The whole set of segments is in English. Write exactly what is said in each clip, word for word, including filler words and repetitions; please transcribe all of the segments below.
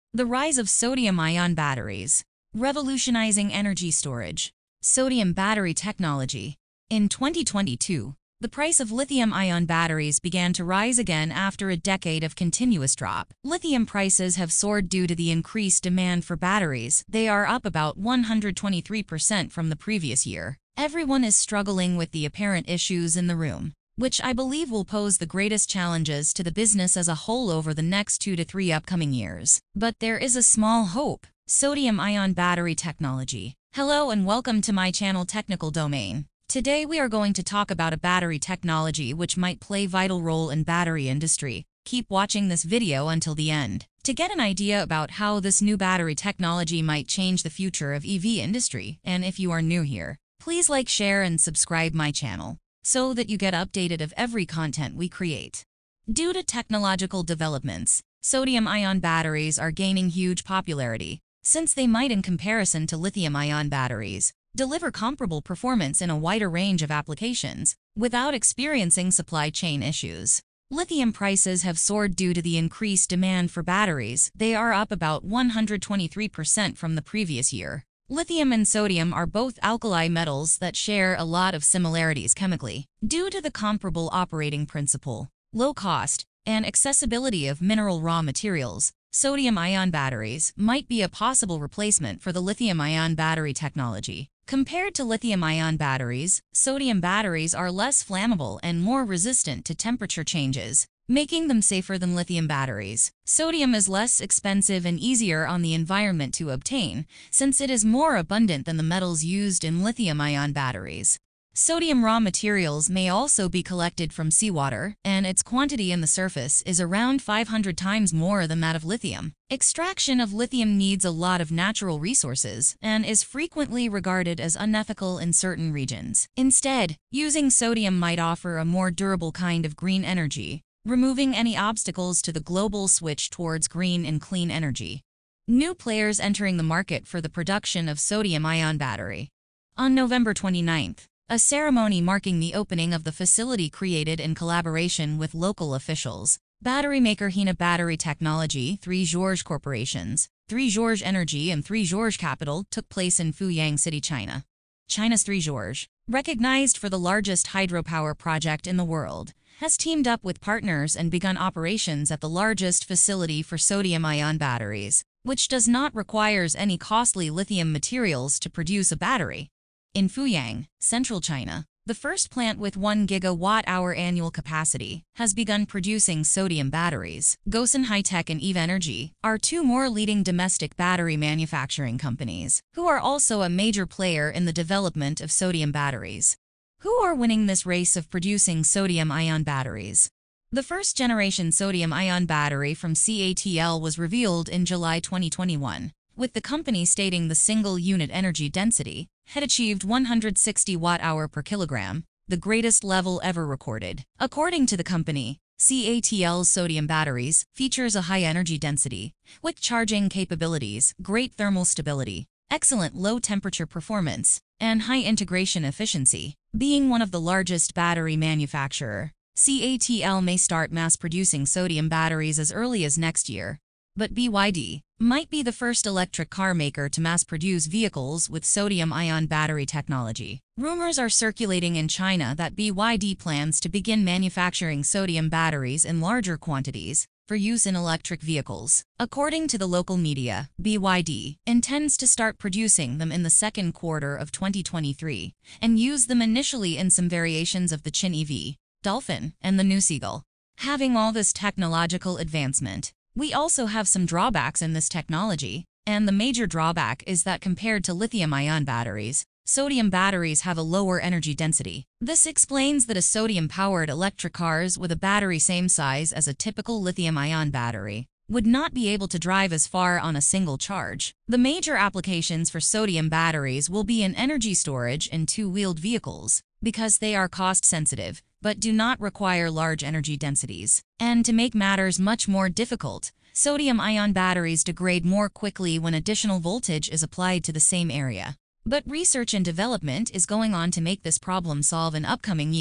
The rise of sodium-ion batteries. Revolutionizing energy storage. Sodium battery technology. In twenty twenty-two, the price of lithium-ion batteries began to rise again after a decade of continuous drop. Lithium prices have soared due to the increased demand for batteries. They are up about one hundred twenty-three percent from the previous year. Everyone is struggling with the apparent issues in the room, which I believe will pose the greatest challenges to the business as a whole over the next two to three upcoming years. But there is a small hope. Sodium-ion battery technology. Hello and welcome to my channel Technical Domain. Today we are going to talk about a battery technology which might play a vital role in battery industry. Keep watching this video until the end to get an idea about how this new battery technology might change the future of E V industry. And if you are new here, please like, share, and subscribe my channel, so that you get updated of every content we create. Due to technological developments, sodium-ion batteries are gaining huge popularity, since they might, in comparison to lithium-ion batteries, deliver comparable performance in a wider range of applications, without experiencing supply chain issues. Lithium prices have soared due to the increased demand for batteries. They are up about one hundred twenty-three percent from the previous year. Lithium and sodium are both alkali metals that share a lot of similarities chemically, due to the comparable operating principle, low cost, and accessibility of mineral raw materials. Sodium-ion batteries might be a possible replacement for the lithium-ion battery technology. Compared to lithium-ion batteries, sodium batteries are less flammable and more resistant to temperature changes, making them safer than lithium batteries. Sodium is less expensive and easier on the environment to obtain, since it is more abundant than the metals used in lithium-ion batteries. Sodium raw materials may also be collected from seawater, and its quantity in the surface is around five hundred times more than that of lithium. Extraction of lithium needs a lot of natural resources and is frequently regarded as unethical in certain regions. Instead, using sodium might offer a more durable kind of green energy, removing any obstacles to the global switch towards green and clean energy. New players entering the market for the production of sodium-ion battery. On November twenty-ninth, a ceremony marking the opening of the facility created in collaboration with local officials, battery maker Hina Battery Technology, Three Georges Corporations, Three Georges Energy and Three Georges Capital took place in Fuyang City, China. China's Three Georges, recognized for the largest hydropower project in the world, has teamed up with partners and begun operations at the largest facility for sodium-ion batteries, which does not require any costly lithium materials to produce a battery. In Fuyang, central China, the first plant with one gigawatt-hour annual capacity has begun producing sodium batteries. Gosun High-Tech and Eve Energy are two more leading domestic battery manufacturing companies, who are also a major player in the development of sodium batteries. Who are winning this race of producing sodium-ion batteries? The first-generation sodium-ion battery from C A T L was revealed in July twenty twenty-one, with the company stating the single-unit energy density had achieved one hundred sixty watt-hour per kilogram, the greatest level ever recorded. According to the company, C A T L's sodium batteries features a high energy density, with charging capabilities, great thermal stability, excellent low-temperature performance, and high integration efficiency. Being one of the largest battery manufacturer, C A T L may start mass-producing sodium batteries as early as next year. But B Y D might be the first electric car maker to mass-produce vehicles with sodium-ion battery technology. Rumors are circulating in China that B Y D plans to begin manufacturing sodium batteries in larger quantities for use in electric vehicles. According to the local media, B Y D intends to start producing them in the second quarter of twenty twenty-three and use them initially in some variations of the Chin E V, Dolphin, and the new Seagull. Having all this technological advancement, we also have some drawbacks in this technology, and the major drawback is that compared to lithium-ion batteries, sodium batteries have a lower energy density. This explains that a sodium-powered electric cars with a battery same size as a typical lithium-ion battery would not be able to drive as far on a single charge. The major applications for sodium batteries will be in energy storage and two-wheeled vehicles, because they are cost-sensitive, but do not require large energy densities. And to make matters much more difficult, sodium-ion batteries degrade more quickly when additional voltage is applied to the same area. But research and development is going on to make this problem solve in upcoming year.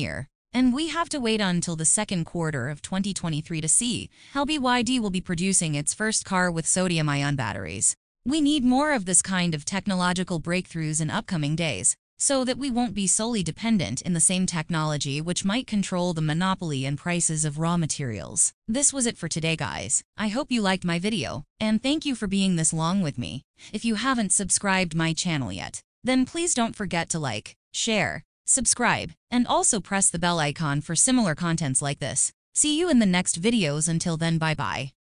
and we have to wait until the second quarter of twenty twenty-three to see how B Y D will be producing its first car with sodium-ion batteries. We need more of this kind of technological breakthroughs in upcoming days, so that we won't be solely dependent in the same technology which might control the monopoly and prices of raw materials. This was it for today, guys. I hope you liked my video, and thank you for being this long with me. If you haven't subscribed my channel yet, then please don't forget to like, share, subscribe, and also press the bell icon for similar contents like this. See you in the next videos. Until then, bye-bye.